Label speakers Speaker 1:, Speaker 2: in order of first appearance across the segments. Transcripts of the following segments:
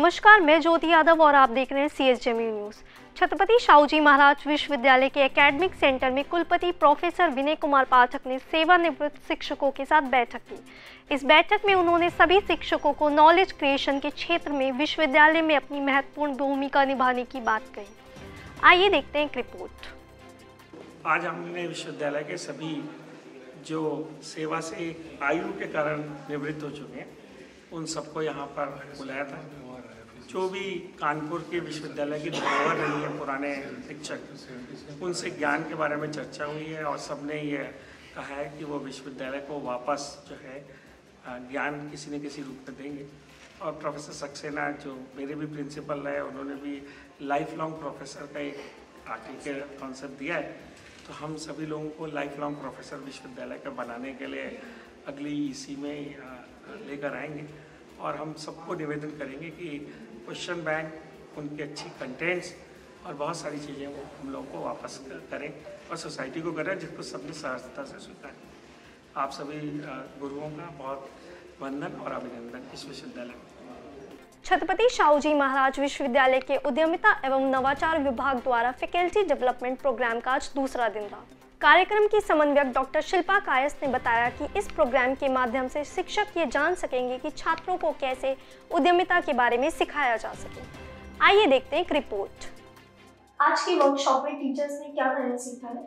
Speaker 1: नमस्कार, मैं ज्योति यादव और आप देख रहे हैं CSJMU न्यूज़। छत्रपति शाहूजी महाराज विश्वविद्यालय के एकेडमिक सेंटर में कुलपति प्रोफेसर विनय कुमार पाठक ने सेवानिवृत्त शिक्षकों के साथ बैठक की। इस बैठक में उन्होंने सभी शिक्षकों को नॉलेज क्रिएशन के क्षेत्र में विश्वविद्यालय में अपनी महत्वपूर्ण भूमिका निभाने की बात कही। आइए देखते हैं एक रिपोर्ट।
Speaker 2: आज हमने विश्वविद्यालय के सभी जो सेवा से आयु के कारण निवृत्त हो चुके हैं उन सबको यहाँ पर बुलाया था। जो भी कानपुर के विश्वविद्यालय की धरोहर रही है, पुराने शिक्षक, उनसे ज्ञान के बारे में चर्चा हुई है और सबने ये कहा है कि वो विश्वविद्यालय को वापस जो है ज्ञान किसी न किसी रूप में देंगे। और प्रोफेसर सक्सेना जो मेरे भी प्रिंसिपल रहे, उन्होंने भी लाइफ लॉन्ग प्रोफेसर का एक आखिर के कॉन्सेप्ट दिया है। तो हम सभी लोगों को लाइफ लॉन्ग प्रोफेसर विश्वविद्यालय का बनाने के लिए अगली EC में लेकर आएंगे और हम सबको निवेदन करेंगे कि क्वेश्चन बैंक, उनकी अच्छी कंटेंट्स और बहुत सारी चीज़ें वो हम लोगों को वापस करें और सोसाइटी को करें, जिसको सबने सहजता से स्वीकार। आप सभी गुरुओं का बहुत वंदन और अभिनंदन इस विश्वविद्यालय में।
Speaker 1: छत्रपति शाहूजी महाराज विश्वविद्यालय के उद्यमिता एवं नवाचार विभाग द्वारा फैकल्टी डेवलपमेंट प्रोग्राम का आज दूसरा दिन था। कार्यक्रम की समन्वयक डॉक्टर शिल्पा कायस ने बताया कि इस प्रोग्राम के माध्यम से शिक्षक ये जान सकेंगे कि छात्रों को कैसे उद्यमिता के बारे में सिखाया जा सके। आइए देखते हैं एक रिपोर्ट। आज की वर्कशॉप में टीचर्स ने क्या नया सीखा है?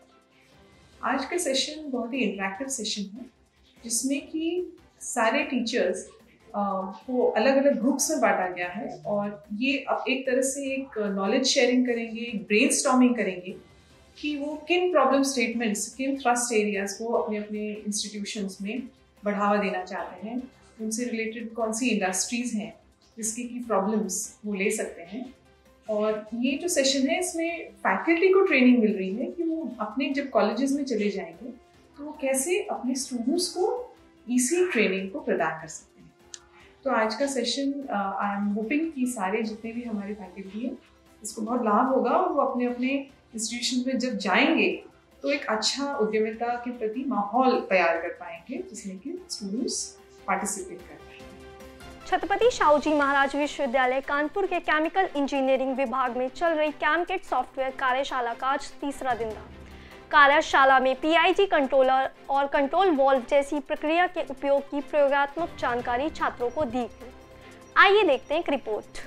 Speaker 3: आज का सेशन बहुत ही इंटरैक्टिव सेशन है, जिसमें कि सारे टीचर्स को अलग अलग ग्रुप्स में बांटा गया है और ये एक तरह से एक नॉलेज शेयरिंग करेंगे, एक ब्रेनस्टॉर्मिंग करेंगे कि वो किन प्रॉब्लम स्टेटमेंट्स, किन थ्रस्ट एरियाज को अपने अपने इंस्टीट्यूशंस में बढ़ावा देना चाहते हैं, उनसे रिलेटेड कौन सी इंडस्ट्रीज हैं जिसकी की प्रॉब्लम्स वो ले सकते हैं। और ये जो सेशन है, इसमें फैकल्टी को ट्रेनिंग मिल रही है कि वो अपने जब कॉलेजेस में चले जाएंगे तो वो कैसे अपने स्टूडेंट्स को EC ट्रेनिंग को प्रदान कर सकते हैं। तो आज का सेशन आई एम होपिंग कि सारे जितने भी हमारे फैकल्टी हैं इसको बहुत लाभ होगा और वो अपने अपने इंस्टीट्यूशन में जब जाएंगे तो एक अच्छा उद्यमिता के प्रति माहौल तैयार कर पाएंगे, जिसमें कि स्टूडेंट्स पार्टिसिपेट कर पाएंगे।
Speaker 1: छत्रपति शाहूजी महाराज विश्वविद्यालय कानपुर के केमिकल इंजीनियरिंग विभाग में चल रही कैमकेट सॉफ्टवेयर कार्यशाला का आज तीसरा दिन था। कार्यशाला में PIG कंट्रोलर और कंट्रोल वॉल्व जैसी प्रक्रिया के उपयोग की प्रयोगात्मक जानकारी छात्रों को दी गई। आइए देखते हैं एक रिपोर्ट।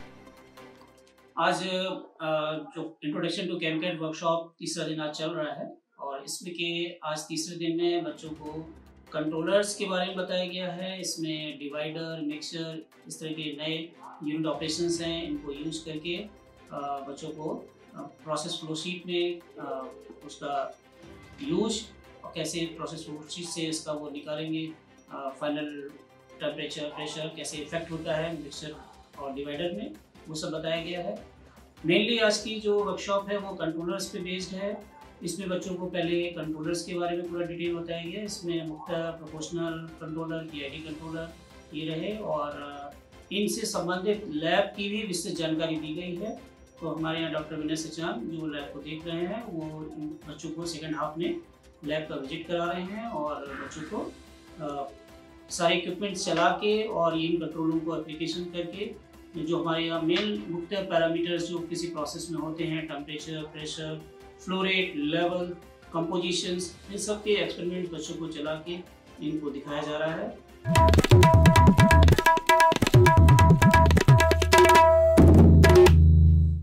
Speaker 4: आज जो इंट्रोडक्शन टू केमिकल वर्कशॉप तीसरा दिन आज चल रहा है और इसमें के आज तीसरे दिन में बच्चों को कंट्रोलर्स के बारे में बताया गया है। इसमें डिवाइडर, मिक्सर, इस तरह के नए यूनिट ऑपरेशंस हैं, इनको यूज करके बच्चों को प्रोसेस फ्लो शीट में उसका यूज और कैसे प्रोसेस फ्लो शीट से इसका वो निकालेंगे, फाइनल टेम्परेचर, प्रेशर कैसे इफेक्ट होता है मिक्सर और डिवाइडर में, वो सब बताया गया है। मेनली आज की जो वर्कशॉप है वो कंट्रोलर्स पे बेस्ड है। इसमें बच्चों को पहले कंट्रोलर्स के बारे में पूरा डिटेल बताया गया। इसमें मुख्यतः प्रोपोर्शनल कंट्रोलर, PID कंट्रोलर ये रहे और इनसे संबंधित लैब की भी विस्तृत जानकारी दी गई है। तो हमारे यहाँ डॉक्टर विनय सचान जो लैब को देख रहे हैं वो बच्चों को सेकेंड हाफ में लैब का विजिट करा रहे हैं और बच्चों को सारे इक्विपमेंट चला के और इन कंट्रोलों को एप्लीकेशन करके जो हमारे यहाँ मेन मुख्य पैरामीटर्स जो किसी प्रोसेस में होते हैं, temperature, pressure, flow rate, level, compositions, इन सब के एक्सपेरिमेंट बच्चों को चला के इनको दिखाया जा रहा है।